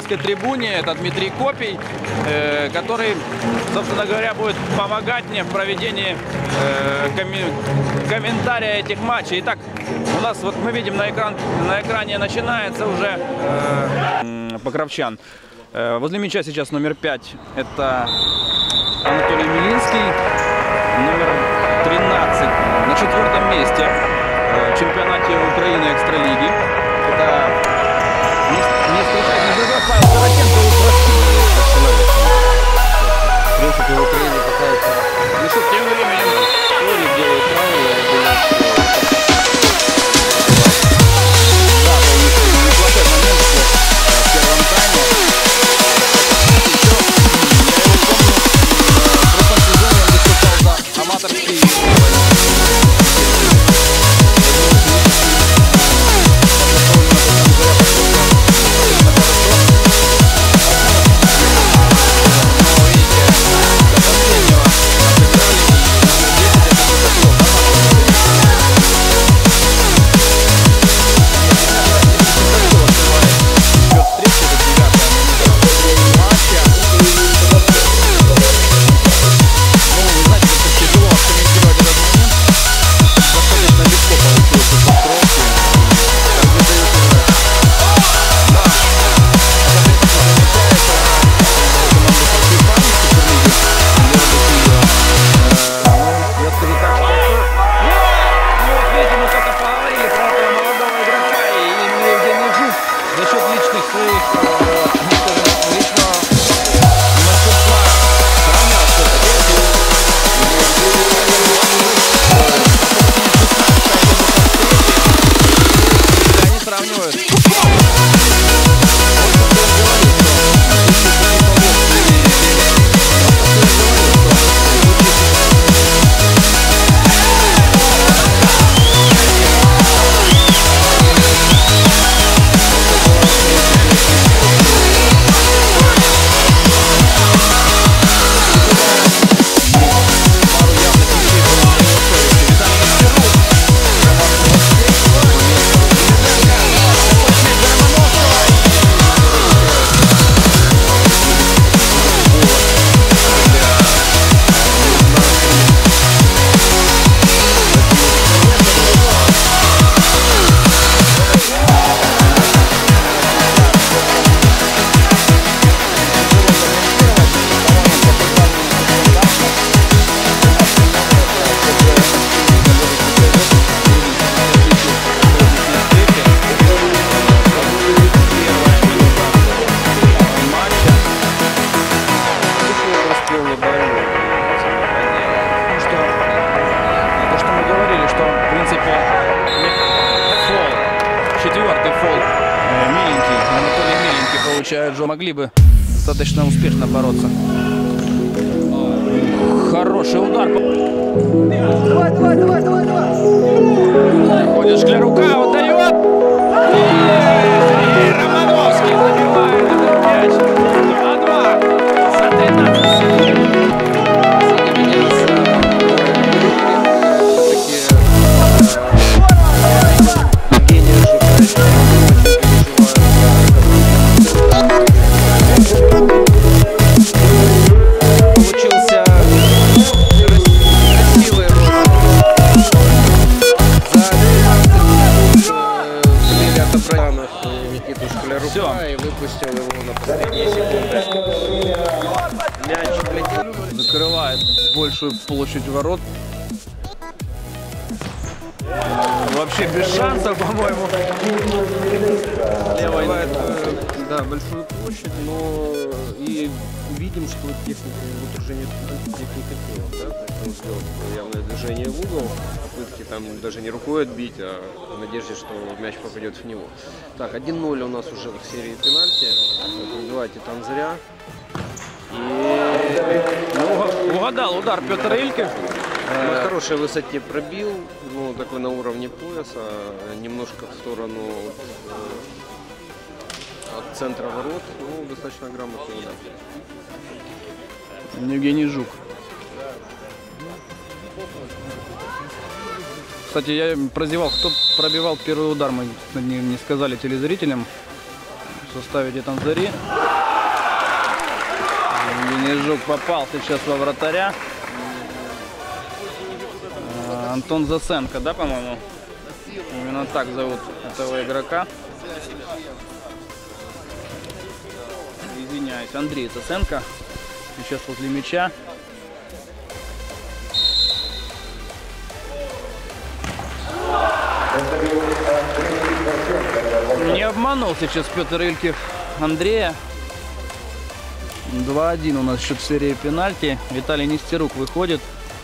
украинской трибуне. Это Дмитрий Копий, который, собственно говоря, будет помогать мне в проведении комментария этих матчей. Итак, у нас, вот мы видим, на экране начинается уже Покровчан. Возле мяча сейчас номер 5. Это Анатолий Милинский. Номер 13 на 4-м месте в чемпионате Украины экстралиги. Это не встречает НЗВ Павел Сорокенко из России. В принципе, в Украине какая-то... Ну что, тем временем Лорик делает правильно, я думаю, что... Да, был неплохой момент в первом тайме. Я его помню, в прошлом сезоне он выступал за аматорский... Четвертый фол Анатолий Миленький получает. Могли бы достаточно успешно бороться. Хороший удар. Давай. Ходит Шклярука, отдает. И Романовский забивает этот мяч. 2-2 за 13 секунд. И выпустил его на последние секунды. Мяч летит. Закрывает большую площадь ворот. Вообще без шансов, по-моему. Левой да, большую площадь, но и видим, что техника вот уже не хотела, да? Он сделал явное движение в угол, попытки там даже не рукой отбить, а в надежде, что мяч попадет в него. Так, 1-0 у нас уже в серии пенальти. Давайте там зря. И... Угадал удар Петр Илькин. На хорошей высоте пробил, ну, такой на уровне пояса, немножко в сторону от центра ворот, ну, достаточно грамотный удар. Евгений Жук. Кстати, я прозевал, кто пробивал первый удар, мы не сказали телезрителям. в составе Детанзари. Денежук попал сейчас во вратаря. Антон Засенко, да, по-моему? Именно так зовут этого игрока. Извиняюсь, Андрей Засенко. Сейчас возле мяча. Не обманул сейчас Петр Ильких Андрея. 2-1 у нас счет в серии пенальти. Виталий Нестерук выходит.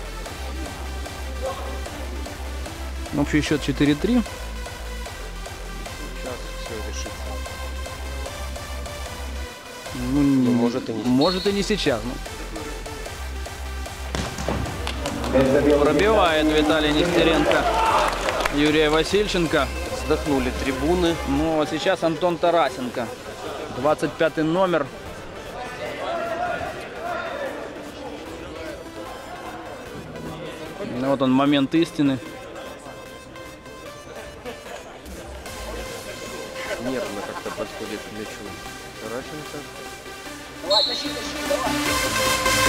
Общий счет 4-3. Сейчас все решится. Ну, может и не сейчас. Может и не сейчас. Пробивает Виталий Нестеренко Юрия Васильченко. Вздохнули трибуны. Ну а сейчас Антон Тарасенко. 25 номер. Ну, вот он, момент истины. Нервно как-то подходит к мячу Тарасенко. Давай, тащи, давай.